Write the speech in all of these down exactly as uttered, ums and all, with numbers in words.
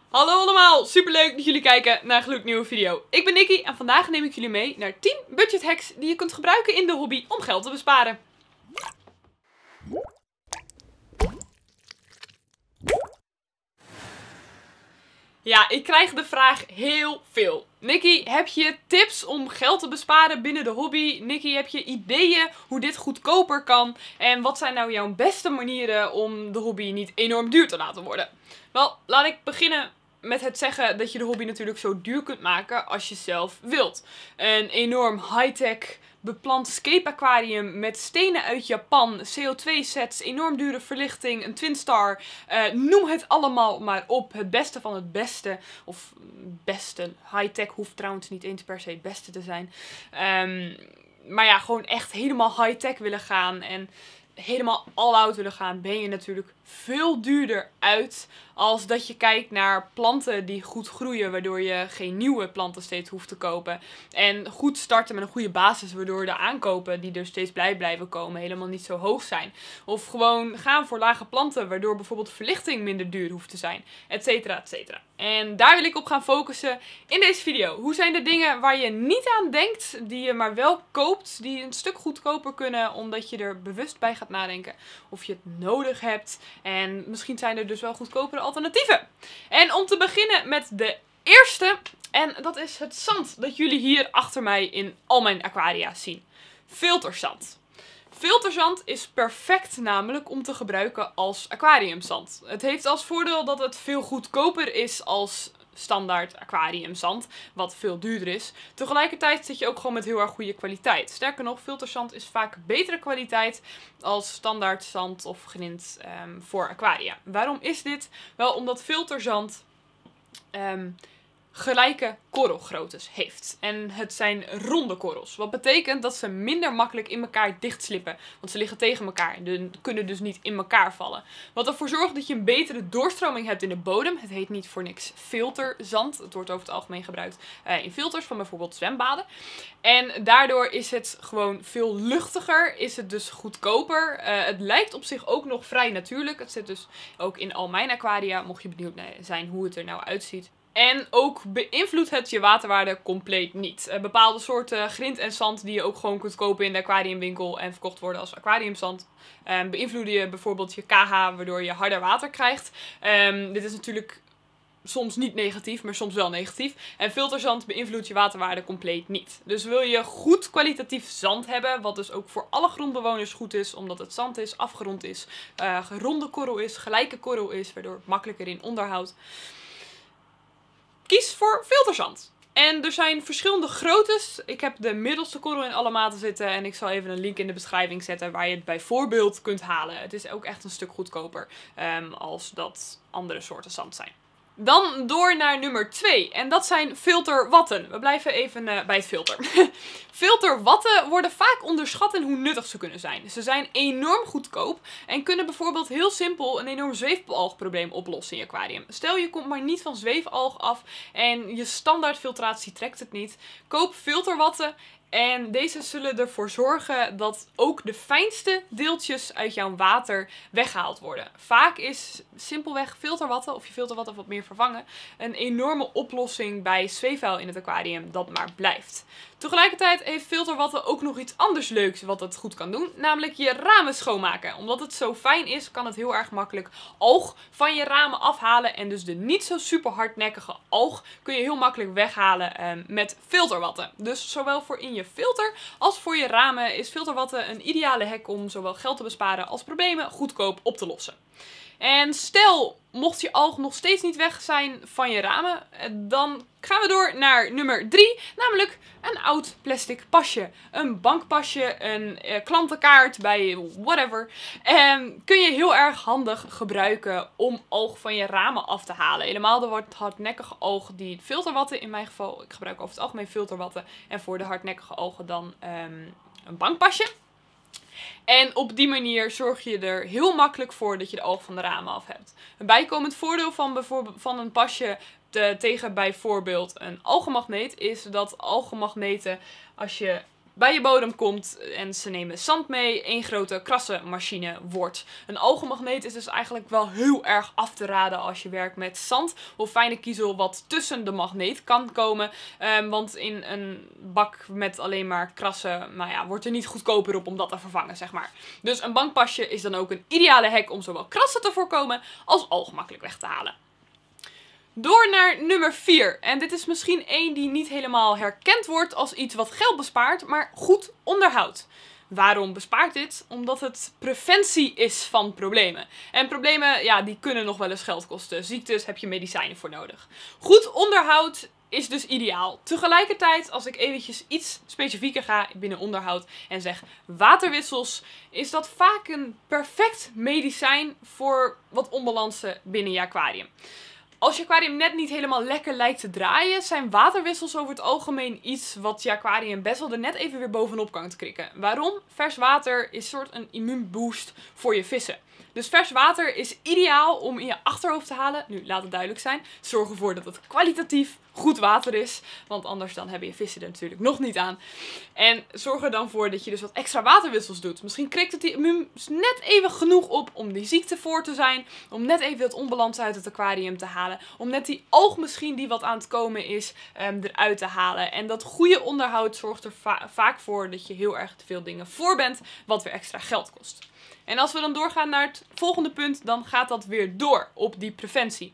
Hallo allemaal, superleuk dat jullie kijken naar een gloednieuwe video. Ik ben Nikki en vandaag neem ik jullie mee naar tien budget hacks die je kunt gebruiken in de hobby om geld te besparen. Ja, ik krijg de vraag heel veel. Nikki, heb je tips om geld te besparen binnen de hobby? Nikki, heb je ideeën hoe dit goedkoper kan? En wat zijn nou jouw beste manieren om de hobby niet enorm duur te laten worden? Wel, laat ik beginnen met het zeggen dat je de hobby natuurlijk zo duur kunt maken als je zelf wilt. Een enorm high-tech beplant scape aquarium met stenen uit Japan, C O twee sets, enorm dure verlichting, een twin star. Uh, noem het allemaal maar op. Het beste van het beste. Of beste. High-tech hoeft trouwens niet eens per se het beste te zijn. Um, maar ja, gewoon echt helemaal high-tech willen gaan en helemaal all-out willen gaan, ben je natuurlijk veel duurder uit als dat je kijkt naar planten die goed groeien, waardoor je geen nieuwe planten steeds hoeft te kopen. En goed starten met een goede basis, waardoor de aankopen die er steeds bij blijven komen helemaal niet zo hoog zijn. Of gewoon gaan voor lage planten, waardoor bijvoorbeeld verlichting minder duur hoeft te zijn, et cetera, et cetera. En daar wil ik op gaan focussen in deze video. Hoe zijn de dingen waar je niet aan denkt, die je maar wel koopt, die een stuk goedkoper kunnen, omdat je er bewust bij gaat nadenken of je het nodig hebt. En misschien zijn er dus wel goedkopere alternatieven. En om te beginnen met de eerste, en dat is het zand dat jullie hier achter mij in al mijn aquaria zien. Filterzand. Filterzand is perfect namelijk om te gebruiken als aquariumzand. Het heeft als voordeel dat het veel goedkoper is als standaard aquariumzand, wat veel duurder is. Tegelijkertijd zit je ook gewoon met heel erg goede kwaliteit. Sterker nog, filterzand is vaak betere kwaliteit als standaard zand of grind um, voor aquaria. Waarom is dit? Wel, omdat filterzand um, gelijke korrelgroottes heeft. En het zijn ronde korrels. Wat betekent dat ze minder makkelijk in elkaar dichtslippen. Want ze liggen tegen elkaar en kunnen dus niet in elkaar vallen. Wat ervoor zorgt dat je een betere doorstroming hebt in de bodem. Het heet niet voor niks filterzand. Het wordt over het algemeen gebruikt uh, in filters van bijvoorbeeld zwembaden. En daardoor is het gewoon veel luchtiger. Is het dus goedkoper. Uh, het lijkt op zich ook nog vrij natuurlijk. Het zit dus ook in al mijn aquaria. Mocht je benieuwd zijn hoe het er nou uitziet. En ook beïnvloedt het je waterwaarde compleet niet. Uh, bepaalde soorten grind en zand die je ook gewoon kunt kopen in de aquariumwinkel en verkocht worden als aquariumzand. Um, beïnvloeden je bijvoorbeeld je pH, waardoor je harder water krijgt. Um, dit is natuurlijk soms niet negatief, maar soms wel negatief. En filterzand beïnvloedt je waterwaarde compleet niet. Dus wil je goed kwalitatief zand hebben, wat dus ook voor alle grondbewoners goed is, omdat het zand is, afgerond is, uh, ronde korrel is, gelijke korrel is, waardoor het makkelijker in onderhoud. Kies voor filterzand. En er zijn verschillende groottes. Ik heb de middelste korrel in alle maten zitten. En ik zal even een link in de beschrijving zetten waar je het bijvoorbeeld kunt halen. Het is ook echt een stuk goedkoper um, als dat andere soorten zand zijn. Dan door naar nummer twee. En dat zijn filterwatten. We blijven even uh, bij het filter. Filterwatten worden vaak onderschat in hoe nuttig ze kunnen zijn. Ze zijn enorm goedkoop en kunnen bijvoorbeeld heel simpel een enorm zweefalgprobleem oplossen in je aquarium. Stel je komt maar niet van zweefalg af en je standaard filtratie trekt het niet. Koop filterwatten. En deze zullen ervoor zorgen dat ook de fijnste deeltjes uit jouw water weggehaald worden. Vaak is simpelweg filterwatten, of je filterwatten wat meer vervangen, een enorme oplossing bij zweefvuil in het aquarium dat maar blijft. Tegelijkertijd heeft filterwatten ook nog iets anders leuks wat het goed kan doen. Namelijk je ramen schoonmaken. Omdat het zo fijn is, kan het heel erg makkelijk alg van je ramen afhalen. En dus de niet zo super hardnekkige alg kun je heel makkelijk weghalen um, met filterwatten. Dus zowel voor in je filter als voor je ramen is filterwatten een ideale hack om zowel geld te besparen als problemen goedkoop op te lossen. En stel, mocht je alg nog steeds niet weg zijn van je ramen, dan gaan we door naar nummer drie, namelijk een oud plastic pasje. Een bankpasje, een eh, klantenkaart bij whatever. En kun je heel erg handig gebruiken om alg van je ramen af te halen. Helemaal de wat hardnekkige alg die filterwatten, in mijn geval, ik gebruik over het algemeen filterwatten. En voor de hardnekkige algen dan um, een bankpasje. En op die manier zorg je er heel makkelijk voor dat je de alg van de ramen af hebt. Een bijkomend voordeel van, bijvoorbeeld, van een pasje te, tegen bijvoorbeeld een algenmagneet is dat algenmagneten, als je bij je bodem komt en ze nemen zand mee, één grote krassenmachine wordt. Een algenmagneet is dus eigenlijk wel heel erg af te raden als je werkt met zand of fijne kiezel wat tussen de magneet kan komen. Um, want in een bak met alleen maar krassen, nou ja, wordt er niet goedkoper op om dat te vervangen, zeg maar. Dus een bankpasje is dan ook een ideale hack om zowel krassen te voorkomen als algen makkelijk weg te halen. Door naar nummer vier. En dit is misschien één die niet helemaal herkend wordt als iets wat geld bespaart, maar goed onderhoud. Waarom bespaart dit? Omdat het preventie is van problemen. En problemen, ja, die kunnen nog wel eens geld kosten. Ziektes heb je medicijnen voor nodig. Goed onderhoud is dus ideaal. Tegelijkertijd, als ik eventjes iets specifieker ga binnen onderhoud en zeg waterwissels, is dat vaak een perfect medicijn voor wat onbalansen binnen je aquarium. Als je aquarium net niet helemaal lekker lijkt te draaien, zijn waterwissels over het algemeen iets wat je aquarium best wel er net even weer bovenop kan krikken. Waarom? Vers water is een soort een immuunboost voor je vissen. Dus vers water is ideaal om in je achterhoofd te halen. Nu, laat het duidelijk zijn. Zorg ervoor dat het kwalitatief goed water is. Want anders dan hebben je vissen er natuurlijk nog niet aan. En zorg er dan voor dat je dus wat extra waterwissels doet. Misschien krikt het die immuun net even genoeg op om die ziekte voor te zijn. Om net even het onbalans uit het aquarium te halen. Om net die alg misschien die wat aan het komen is um, eruit te halen. En dat goede onderhoud zorgt er va vaak voor dat je heel erg te veel dingen voor bent. Wat weer extra geld kost. En als we dan doorgaan naar het volgende punt, dan gaat dat weer door op die preventie.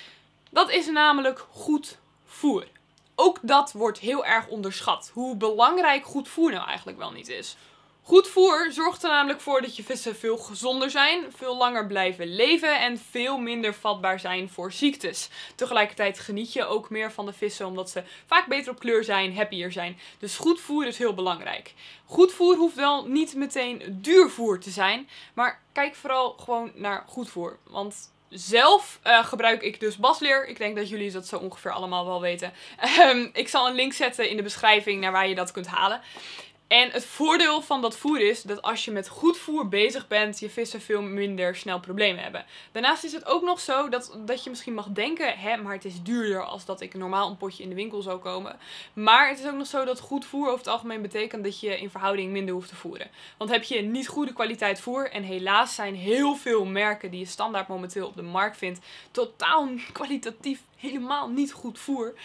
Dat is namelijk goed voer. Ook dat wordt heel erg onderschat. Hoe belangrijk goed voer nou eigenlijk wel niet is. Goed voer zorgt er namelijk voor dat je vissen veel gezonder zijn, veel langer blijven leven en veel minder vatbaar zijn voor ziektes. Tegelijkertijd geniet je ook meer van de vissen omdat ze vaak beter op kleur zijn, happier zijn. Dus goed voer is heel belangrijk. Goed voer hoeft wel niet meteen duur voer te zijn, maar kijk vooral gewoon naar goed voer. Want zelf uh, gebruik ik dus Basleer. Ik denk dat jullie dat zo ongeveer allemaal wel weten. Um, ik zal een link zetten in de beschrijving naar waar je dat kunt halen. En het voordeel van dat voer is dat als je met goed voer bezig bent, je vissen veel minder snel problemen hebben. Daarnaast is het ook nog zo dat, dat je misschien mag denken, hè, maar het is duurder als dat ik normaal een potje in de winkel zou komen. Maar het is ook nog zo dat goed voer over het algemeen betekent dat je in verhouding minder hoeft te voeren. Want heb je niet goede kwaliteit voer, en helaas zijn heel veel merken die je standaard momenteel op de markt vindt, totaal kwalitatief helemaal niet goed voer.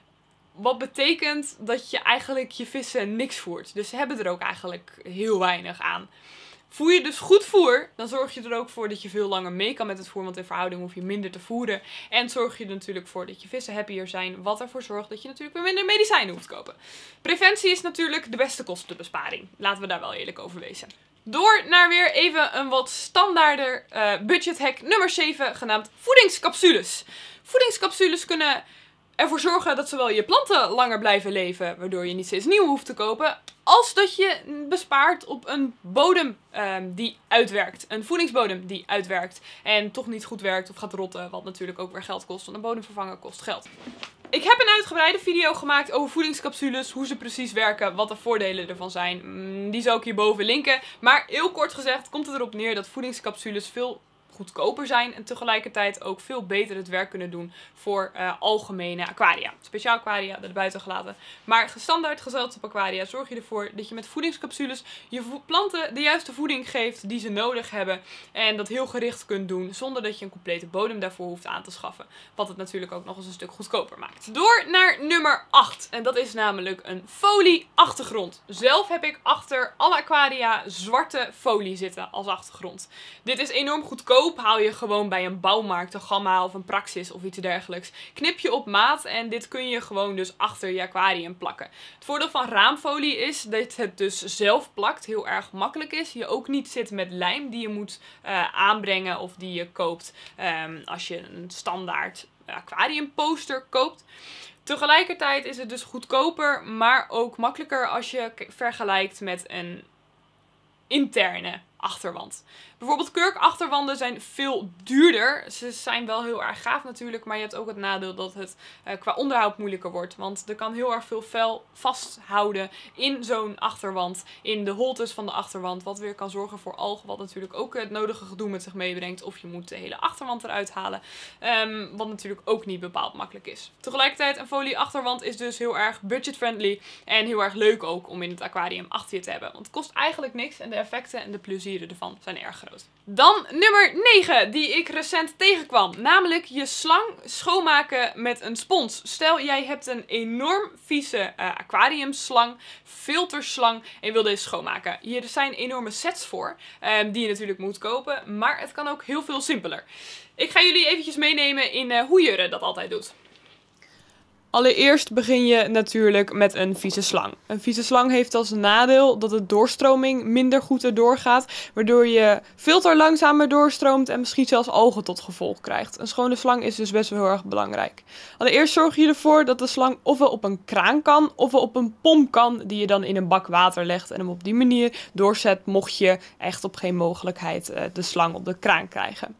Wat betekent dat je eigenlijk je vissen niks voert. Dus ze hebben er ook eigenlijk heel weinig aan. Voer je dus goed voer, dan zorg je er ook voor dat je veel langer mee kan met het voer. Want in verhouding hoef je minder te voeren. En zorg je er natuurlijk voor dat je vissen happier zijn. Wat ervoor zorgt dat je natuurlijk weer minder medicijnen hoeft te kopen. Preventie is natuurlijk de beste kostenbesparing. Laten we daar wel eerlijk over wezen. Door naar weer even een wat standaarder uh, budget hack nummer zeven, genaamd voedingscapsules. Voedingscapsules kunnen ervoor zorgen dat zowel je planten langer blijven leven, waardoor je niet steeds nieuw hoeft te kopen, als dat je bespaart op een bodem um, die uitwerkt. Een voedingsbodem die uitwerkt en toch niet goed werkt of gaat rotten, wat natuurlijk ook weer geld kost, want een bodem vervangen kost geld. Ik heb een uitgebreide video gemaakt over voedingscapsules, hoe ze precies werken, wat de voordelen ervan zijn. Die zal ik hierboven linken. Maar heel kort gezegd komt het erop neer dat voedingscapsules veel goedkoper zijn en tegelijkertijd ook veel beter het werk kunnen doen voor uh, algemene aquaria. Speciaal aquaria, er buiten gelaten. Maar gestandaard gezelschap aquaria zorg je ervoor dat je met voedingscapsules je planten de juiste voeding geeft die ze nodig hebben. En dat heel gericht kunt doen zonder dat je een complete bodem daarvoor hoeft aan te schaffen. Wat het natuurlijk ook nog eens een stuk goedkoper maakt. Door naar nummer acht. En dat is namelijk een folie achtergrond. Zelf heb ik achter alle aquaria zwarte folie zitten als achtergrond. Dit is enorm goedkoop. Haal je gewoon bij een bouwmarkt, een Gamma of een Praxis of iets dergelijks. Knip je op maat en dit kun je gewoon dus achter je aquarium plakken. Het voordeel van raamfolie is dat het dus zelf plakt, heel erg makkelijk is. Je ook niet zit met lijm die je moet uh, aanbrengen of die je koopt um, als je een standaard aquariumposter koopt. Tegelijkertijd is het dus goedkoper, maar ook makkelijker als je vergelijkt met een interne achterwand. Bijvoorbeeld kurkachterwanden zijn veel duurder. Ze zijn wel heel erg gaaf natuurlijk, maar je hebt ook het nadeel dat het uh, qua onderhoud moeilijker wordt. Want er kan heel erg veel vel vasthouden in zo'n achterwand, in de holtes van de achterwand. Wat weer kan zorgen voor algen, wat natuurlijk ook het nodige gedoe met zich meebrengt. Of je moet de hele achterwand eruit halen, um, wat natuurlijk ook niet bepaald makkelijk is. Tegelijkertijd, een folie achterwand is dus heel erg budget-friendly en heel erg leuk ook om in het aquarium achter je te hebben. Want het kost eigenlijk niks en de effecten en de plezieren ervan zijn erg groot. Dan nummer negen, die ik recent tegenkwam. Namelijk je slang schoonmaken met een spons. Stel, jij hebt een enorm vieze uh, aquariumslang, filterslang en je wil deze schoonmaken. Hier zijn enorme sets voor, um, die je natuurlijk moet kopen, maar het kan ook heel veel simpeler. Ik ga jullie eventjes meenemen in uh, hoe je dat altijd doet. Allereerst begin je natuurlijk met een vieze slang. Een vieze slang heeft als nadeel dat de doorstroming minder goed erdoor gaat, waardoor je filter langzamer doorstroomt en misschien zelfs algen tot gevolg krijgt. Een schone slang is dus best wel heel erg belangrijk. Allereerst zorg je ervoor dat de slang ofwel op een kraan kan, ofwel op een pomp kan, die je dan in een bak water legt en hem op die manier doorzet, mocht je echt op geen mogelijkheid uh, de slang op de kraan krijgen.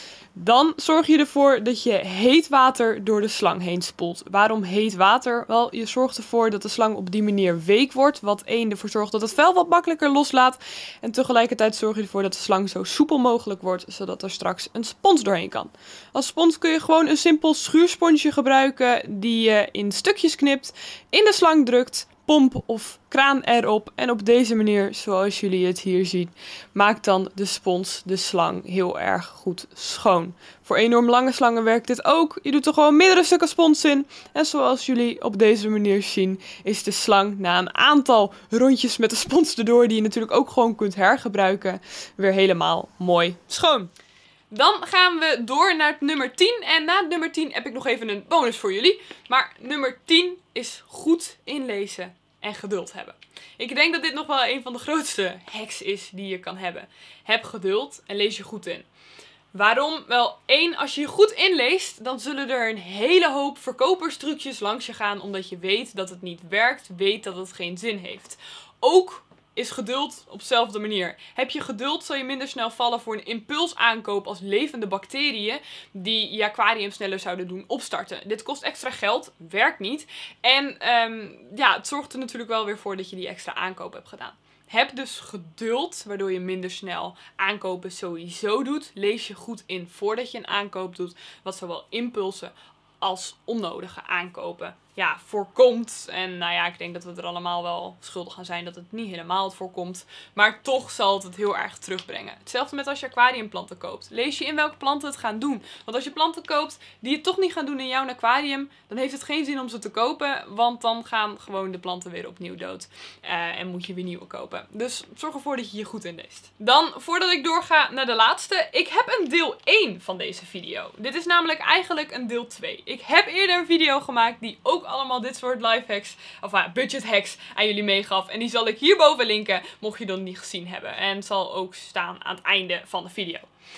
Dan zorg je ervoor dat je heet water door de slang heen spoelt. Waarom heet water? Wel, je zorgt ervoor dat de slang op die manier week wordt. Wat één ervoor zorgt dat het vel wat makkelijker loslaat. En tegelijkertijd zorg je ervoor dat de slang zo soepel mogelijk wordt, zodat er straks een spons doorheen kan. Als spons kun je gewoon een simpel schuursponsje gebruiken die je in stukjes knipt, in de slang drukt, pomp of kraan erop en op deze manier, zoals jullie het hier zien, maakt dan de spons de slang heel erg goed schoon. Voor enorm lange slangen werkt dit ook. Je doet er gewoon meerdere stukken spons in en zoals jullie op deze manier zien, is de slang na een aantal rondjes met de spons erdoor, die je natuurlijk ook gewoon kunt hergebruiken, weer helemaal mooi schoon. Dan gaan we door naar het nummer tien. En na het nummer tien heb ik nog even een bonus voor jullie. Maar nummer tien is goed inlezen en geduld hebben. Ik denk dat dit nog wel een van de grootste hacks is die je kan hebben. Heb geduld en lees je goed in. Waarom? Wel, één, als je je goed inleest, dan zullen er een hele hoop verkoperstrucjes langs je gaan, omdat je weet dat het niet werkt, weet dat het geen zin heeft. Ook is geduld op dezelfde manier. Heb je geduld, zal je minder snel vallen voor een impulsaankoop als levende bacteriën die je aquarium sneller zouden doen opstarten. Dit kost extra geld, werkt niet. En um, ja, het zorgt er natuurlijk wel weer voor dat je die extra aankoop hebt gedaan. Heb dus geduld, waardoor je minder snel aankopen sowieso doet. Lees je goed in voordat je een aankoop doet, wat zowel impulsen als onnodige aankopen ja, voorkomt. En nou ja, ik denk dat we er allemaal wel schuldig aan zijn dat het niet helemaal het voorkomt. Maar toch zal het het heel erg terugbrengen. Hetzelfde met als je aquariumplanten koopt. Lees je in welke planten het gaan doen. Want als je planten koopt die het toch niet gaan doen in jouw aquarium, dan heeft het geen zin om ze te kopen. Want dan gaan gewoon de planten weer opnieuw dood. Uh, en moet je weer nieuwe kopen. Dus zorg ervoor dat je je goed inleest. Dan, voordat ik doorga naar de laatste. Ik heb een deel één van deze video. Dit is namelijk eigenlijk een deel twee. Ik heb eerder een video gemaakt die ook allemaal dit soort life hacks, of uh, budget hacks aan jullie meegaf. En die zal ik hierboven linken, mocht je dat niet gezien hebben. En het zal ook staan aan het einde van de video.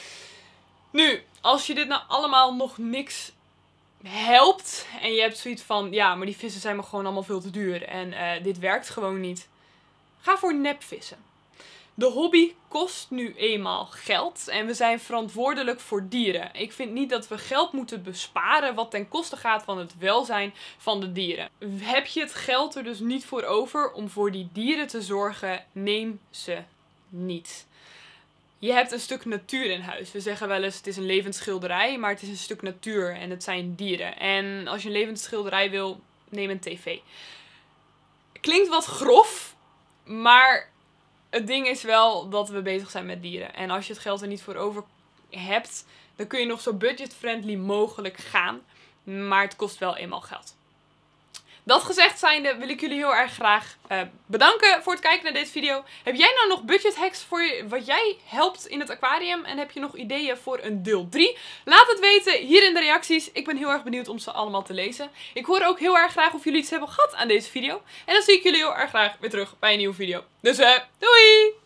Nu, als je dit nou allemaal nog niks helpt en je hebt zoiets van, ja, maar die vissen zijn me gewoon allemaal veel te duur en uh, dit werkt gewoon niet. Ga voor nepvissen. De hobby kost nu eenmaal geld en we zijn verantwoordelijk voor dieren. Ik vind niet dat we geld moeten besparen wat ten koste gaat van het welzijn van de dieren. Heb je het geld er dus niet voor over om voor die dieren te zorgen, neem ze niet. Je hebt een stuk natuur in huis. We zeggen wel eens het is een levend schilderij, maar het is een stuk natuur en het zijn dieren. En als je een levend schilderij wil, neem een tv. Klinkt wat grof, maar het ding is wel dat we bezig zijn met dieren. En als je het geld er niet voor over hebt, dan kun je nog zo budget-friendly mogelijk gaan. Maar het kost wel eenmaal geld. Dat gezegd zijnde wil ik jullie heel erg graag uh, bedanken voor het kijken naar deze video. Heb jij nou nog budget hacks voor je, wat jij helpt in het aquarium? En heb je nog ideeën voor een deel drie? Laat het weten hier in de reacties. Ik ben heel erg benieuwd om ze allemaal te lezen. Ik hoor ook heel erg graag of jullie iets hebben gehad aan deze video. En dan zie ik jullie heel erg graag weer terug bij een nieuwe video. Dus uh, doei!